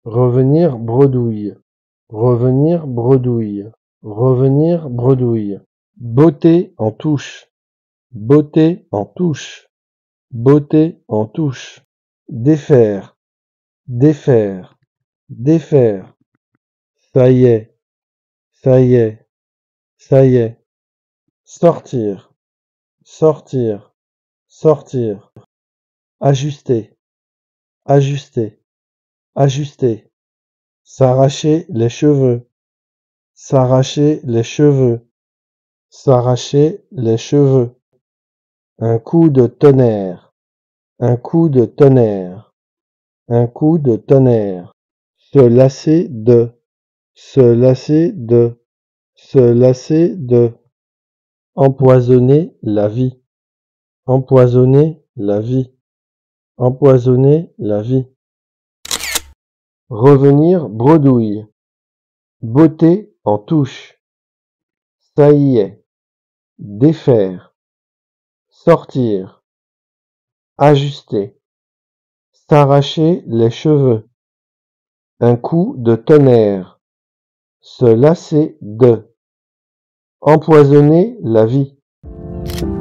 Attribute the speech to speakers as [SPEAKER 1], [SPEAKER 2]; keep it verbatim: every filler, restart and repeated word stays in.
[SPEAKER 1] revenir bredouille, revenir bredouille, revenir bredouille. Botter en touche, botter en touche, botter en touche. Défaire, défaire, défaire. Ça y est, ça y est, ça y est. Sortir, sortir, sortir. Ajuster, ajuster, ajuster. S'arracher les cheveux, s'arracher les cheveux, s'arracher les cheveux. Un coup de tonnerre, un coup de tonnerre, un coup de tonnerre. Se lasser de, se lasser de, se lasser de. Empoisonner la vie, empoisonner la vie, empoisonner la vie. Revenir bredouille, botter en touche. Ça y est, défaire, sortir, ajuster, s'arracher les cheveux. Un coup de tonnerre, se lasser de. Empoisonner la vie.